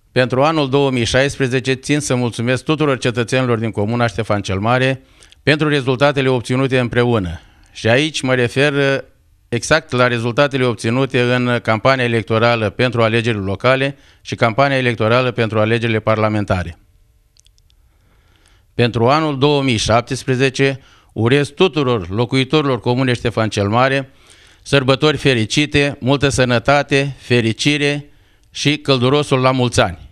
Pentru anul 2016 țin să mulțumesc tuturor cetățenilor din comuna Ștefan cel Mare pentru rezultatele obținute împreună. Și aici mă refer exact la rezultatele obținute în campania electorală pentru alegerile locale și campania electorală pentru alegerile parlamentare. Pentru anul 2017 urez tuturor locuitorilor comunei Ștefan cel Mare sărbători fericite, multă sănătate, fericire și căldurosul la mulți ani.